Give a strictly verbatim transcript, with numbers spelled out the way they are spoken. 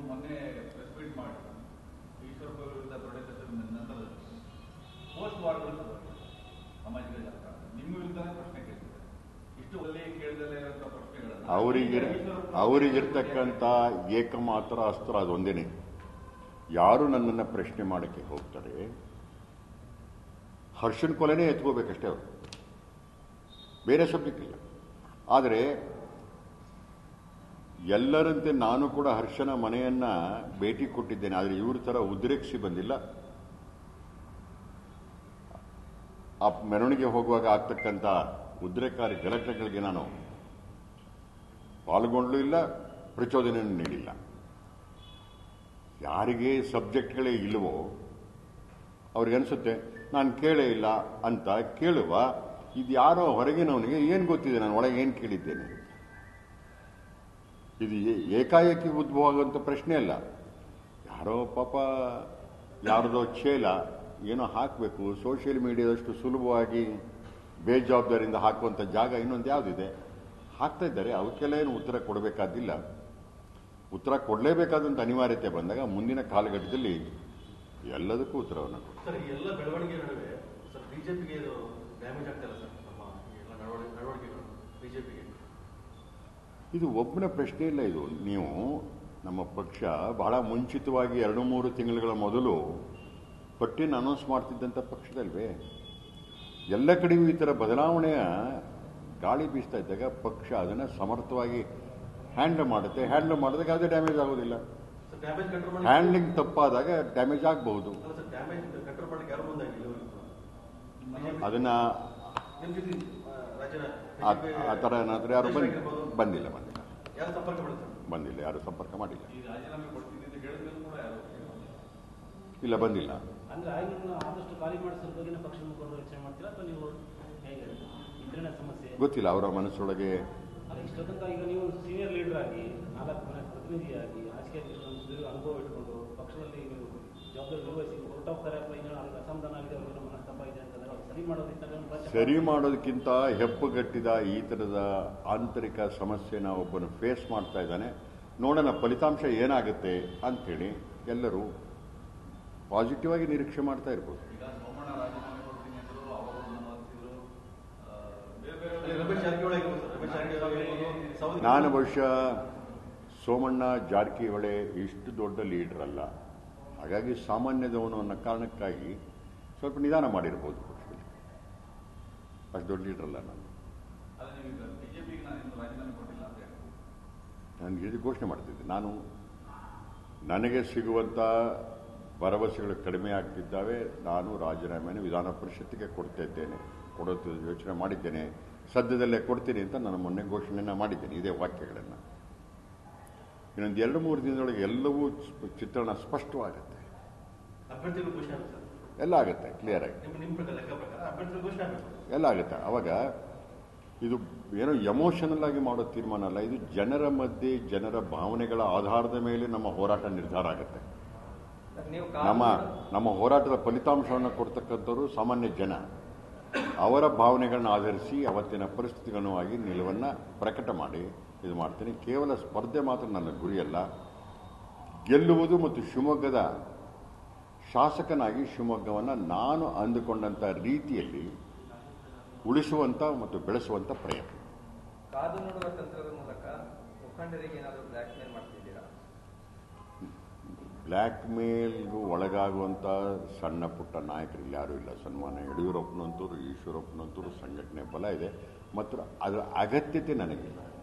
ಮೊನ್ನೆ press meet ಮಾಡಿ ಈಶ್ವರಪ್ಪ ವಿರುದ್ಧ ದೊಡ್ಡ ನಂತರ ಪೋಸ್ಟ್ ವಾರ್ಗಳು ಸಾಮಾಜಿಕ ಜಾಲತಾಣ ನಿಮ್ಮ ವಿರುದ್ಧನೇ ಪ್ರಶ್ನೆ ಕೇಳ್ತಿದ್ದಾರೆ. ಇಷ್ಟು ಒಳ್ಳೆ ಕೇಳದಲ್ಲೇ ಇರುವಂತ ಪ್ರಶ್ನೆಗಳನ್ನು ಅವರಿಗೆ ಅವರಿಗಿರ್ತಕ್ಕಂಥ ಏಕಮಾತ್ರ ಅಸ್ತ್ರ ಅದೊಂದೇನೆ. ಯಾರು ನನ್ನನ್ನು ಪ್ರಶ್ನೆ ಮಾಡಕ್ಕೆ ಹೋಗ್ತಾರೆ ಹರ್ಷನ್ ಕೊಲೆನೇ ಎತ್ಕೋಬೇಕಷ್ಟೇ, ಅವರು ಬೇರೆ ಸಬ್ಜೆಕ್ಟ್ ಇಲ್ಲ. ಆದರೆ ಎಲ್ಲರಂತೆ ನಾನು ಕೂಡ ಹರ್ಷನ ಮನೆಯನ್ನ ಭೇಟಿ ಕೊಟ್ಟಿದ್ದೇನೆ. ಆದರೆ ಇವ್ರ ತರ ಉದ್ರೇಕಿಸಿ ಬಂದಿಲ್ಲ. ಆ ಮೆರವಣಿಗೆ ಹೋಗುವಾಗ ಆಗ್ತಕ್ಕಂಥ ಉದ್ರೇಕಾರಿ ಗಲಾಟೆಗಳಿಗೆ ನಾನು ಪಾಲ್ಗೊಂಡಲೂ ಇಲ್ಲ, ಪ್ರಚೋದನೆ ನೀಡಿಲ್ಲ. ಯಾರಿಗೆ ಸಬ್ಜೆಕ್ಟ್ಗಳೇ ಇಲ್ಲವೋ ಅವ್ರಿಗನ್ಸುತ್ತೆ ನಾನು ಕೇಳೇ ಇಲ್ಲ ಅಂತ. ಕೇಳುವ ಇದು ಯಾರೋ ಹೊರಗಿನವನಿಗೆ ಏನು ಗೊತ್ತಿದೆ ನಾನು ಒಳಗೆ ಏನು ಕೇಳಿದ್ದೇನೆ. ಇದು ಏಕಾಏಕಿ ಉದ್ಭವ ಆಗುವಂಥ ಪ್ರಶ್ನೆ ಅಲ್ಲ. ಯಾರೋ ಪಾಪ ಯಾರದೋ ಚೇಲ ಏನೋ ಹಾಕಬೇಕು, ಸೋಷಿಯಲ್ ಮೀಡಿಯಾದಷ್ಟು ಸುಲಭವಾಗಿ ಬೇಜವಾಬ್ದಾರಿಯಿಂದ ಹಾಕುವಂಥ ಜಾಗ ಇನ್ನೊಂದು ಯಾವುದಿದೆ, ಹಾಕ್ತಾ ಇದ್ದಾರೆ. ಅವಕ್ಕೆಲ್ಲ ಏನು ಉತ್ತರ ಕೊಡಬೇಕಾದಿಲ್ಲ. ಉತ್ತರ ಕೊಡಲೇಬೇಕಾದಂಥ ಅನಿವಾರ್ಯತೆ ಬಂದಾಗ ಮುಂದಿನ ಕಾಲಘಟ್ಟದಲ್ಲಿ ಎಲ್ಲದಕ್ಕೂ ಉತ್ತರವನ್ನು ಕೊಡ್ತಾರೆ. ಎಲ್ಲ ಬೆಳವಣಿಗೆ ನಡುವೆ ಸರ್ ಬಿಜೆಪಿಗೆ ಇದು ಡ್ಯಾಮೇಜ್ ಆಗ್ತಾ ಇಲ್ಲ ಸರ್, ನಮ್ಮ ಎಲ್ಲ ನಡವಳಿಕೆಗಳು ಬಿಜೆಪಿಗೆ? ಇದು ಒಬ್ಬನ ಪ್ರಶ್ನೆ ಇಲ್ಲ. ಇದು ನೀವು ನಮ್ಮ ಪಕ್ಷ ಬಹಳ ಮುಂಚಿತವಾಗಿ ಎರಡು ಮೂರು ತಿಂಗಳ ಮೊದಲು ಪಟ್ಟಿನ ಅನೌನ್ಸ್ ಮಾಡ್ತಿದ್ದಂಥ ಪಕ್ಷದಲ್ವೇ. ಎಲ್ಲ ಕಡೆಯೂ ಈ ಥರ ಬದಲಾವಣೆಯ ಗಾಳಿ ಬೀಸ್ತಾ ಇದ್ದಾಗ ಪಕ್ಷ ಅದನ್ನು ಸಮರ್ಥವಾಗಿ ಹ್ಯಾಂಡಲ್ ಮಾಡುತ್ತೆ. ಹ್ಯಾಂಡಲ್ ಮಾಡಿದಾಗ ಅದೇ ಡ್ಯಾಮೇಜ್ ಆಗೋದಿಲ್ಲ. ಹ್ಯಾಂಡ್ಲಿಂಗ್ ತಪ್ಪಾದಾಗ ಡ್ಯಾಮೇಜ್ ಆಗಬಹುದು. ಅದನ್ನ ಆ ಥರ ಏನಾದರೂ ಯಾರು ಬಂದಿಲ್ಲ ಬಂದಿಲ್ಲ ಬಂದಿಲ್ಲ ಯಾರು ಸಂಪರ್ಕ ಮಾಡಿಲ್ಲ. ಇಲ್ಲ ಬಂದಿಲ್ಲ. ಗೊತ್ತಿಲ್ಲ ಅವರ ಮನಸ್ಸೊಳಗೆ. ಈಗ ನೀವು ಸೀನಿಯರ್ ಲೀಡರ್ ಆಗಿ ನಾಲ್ಕು ಮನೆ ಪ್ರತಿನಿಧಿಯಾಗಿ ರಾಜಕೀಯ ಅನುಭವ ಇಟ್ಕೊಂಡು ಪಕ್ಷದಲ್ಲಿ ನೀವು ಜವಾಬ್ದಾರಿ ನಿರ್ವಹಿಸಿ ಹೊರಟೋಗ್ತಾರೆ ಅಥವಾ ಇನ್ನೂ ಅಸಮಾಧಾನ ಆಗಿದೆ, ಅವರ ಮನಸ್ತಪ್ಪ ಇದೆ ಅಂತಂದ್ರೆ ಸರಿ ಮಾಡೋದಕ್ಕಿಂತ ಸರಿ ಮಾಡೋದಕ್ಕಿಂತ ಹೆಪ್ಪುಗಟ್ಟಿದ ಈ ಥರದ ಆಂತರಿಕ ಸಮಸ್ಯೆನ ಒಬ್ಬನು ಫೇಸ್ ಮಾಡ್ತಾ ಇದ್ದಾನೆ. ನೋಡೋಣ ಫಲಿತಾಂಶ ಏನಾಗುತ್ತೆ ಅಂಥೇಳಿ ಎಲ್ಲರೂ ಪಾಸಿಟಿವ್ ಆಗಿ ನಿರೀಕ್ಷೆ ಮಾಡ್ತಾ ಇರ್ಬೋದು. ನಾನು ಬಹುಶಃ ಸೋಮಣ್ಣ ಜಾರಕಿಹೊಳಿ ಇಷ್ಟು ದೊಡ್ಡ ಲೀಡರ್ ಅಲ್ಲ, ಹಾಗಾಗಿ ಸಾಮಾನ್ಯದವನು ಅನ್ನೋ ಕಾರಣಕ್ಕಾಗಿ ಸ್ವಲ್ಪ ನಿಧಾನ ಮಾಡಿರ್ಬೋದು ಪಕ್ಷದಲ್ಲಿ. ಅಷ್ಟು ದೊಡ್ಡ ಲೀಡರ್ ಅಲ್ಲ ನಾನು. ನನಗೆ ಇದು ಘೋಷಣೆ ಮಾಡ್ತಿದ್ದೆ. ನಾನು ನನಗೆ ಸಿಗುವಂಥ ಭರವಸೆಗಳು ಕಡಿಮೆ ಆಗ್ತಿದ್ದಾವೆ. ನಾನು ರಾಜೀನಾಮೆಯನ್ನು ವಿಧಾನ ಪರಿಷತ್ತಿಗೆ ಕೊಡ್ತಾ ಇದ್ದೇನೆ, ಕೊಡೋದು ಯೋಚನೆ ಮಾಡಿದ್ದೇನೆ. ಸದ್ಯದಲ್ಲೇ ಕೊಡ್ತೀನಿ ಅಂತ ನಾನು ಮೊನ್ನೆ ಘೋಷಣೆಯನ್ನು ಮಾಡಿದ್ದೇನೆ ಇದೇ ವಾಕ್ಯಗಳನ್ನು. ಇನ್ನೊಂದು ಎರಡು ಮೂರು ದಿನದೊಳಗೆ ಎಲ್ಲವೂ ಚಿತ್ರಣ ಸ್ಪಷ್ಟವಾಗುತ್ತೆ, ಎಲ್ಲ ಆಗುತ್ತೆ, ಕ್ಲಿಯರ್ ಆಗಿ ಎಲ್ಲ ಆಗುತ್ತೆ. ಅವಾಗ ಇದು ಏನೋ ಎಮೋಷನಲ್ ಆಗಿ ಮಾಡೋ ತೀರ್ಮಾನ ಅಲ್ಲ. ಇದು ಜನರ ಮಧ್ಯೆ ಜನರ ಭಾವನೆಗಳ ಆಧಾರದ ಮೇಲೆ ನಮ್ಮ ಹೋರಾಟ ನಿರ್ಧಾರ ಆಗುತ್ತೆ. ನಮ್ಮ ನಮ್ಮ ಹೋರಾಟದ ಫಲಿತಾಂಶವನ್ನು ಕೊಡ್ತಕ್ಕಂಥವ್ರು ಸಾಮಾನ್ಯ ಜನ. ಅವರ ಭಾವನೆಗಳನ್ನ ಆಧರಿಸಿ ಅವತ್ತಿನ ಪರಿಸ್ಥಿತಿಗನುವಾಗಿ ನಿಲುವನ್ನು ಪ್ರಕಟ ಮಾಡಿ ಇದು ಮಾಡ್ತೀನಿ. ಕೇವಲ ಸ್ಪರ್ಧೆ ಮಾತ್ರ ನನ್ನ ಗುರಿಯಲ್ಲ. ಗೆಲ್ಲುವುದು ಮತ್ತು ಶಿವಮೊಗ್ಗದ ಶಾಸಕನಾಗಿ ಶಿವಮೊಗ್ಗವನ್ನು ನಾನು ಅಂದುಕೊಂಡಂಥ ರೀತಿಯಲ್ಲಿ ಉಳಿಸುವಂಥ ಮತ್ತು ಬೆಳೆಸುವಂಥ ಪ್ರಯತ್ನ. ಕಾದು ನೋಡುವ ತಂತ್ರದ ಮೂಲಕ ಮುಖಂಡರಿಗೆ ಏನಾದರೂ ಬ್ಲ್ಯಾಕ್ ಮೇಲ್ ಮಾಡ್ತಿದ್ದೀರಾ? ಬ್ಲ್ಯಾಕ್ ಮೇಲ್ಗೂ ಒಳಗಾಗುವಂಥ ಸಣ್ಣ ಪುಟ್ಟ ನಾಯಕರು ಯಾರೂ ಇಲ್ಲ. ಸನ್ಮಾನ್ಯ ಯಡಿಯೂರಪ್ಪನಂತೂರು, ಈಶ್ವರಪ್ಪನಂತೂರು ಸಂಘಟನೆ ಬಲ ಇದೆ ಮತ್ತು ಅದರ ಅಗತ್ಯತೆ ನನಗಿಲ್ಲ.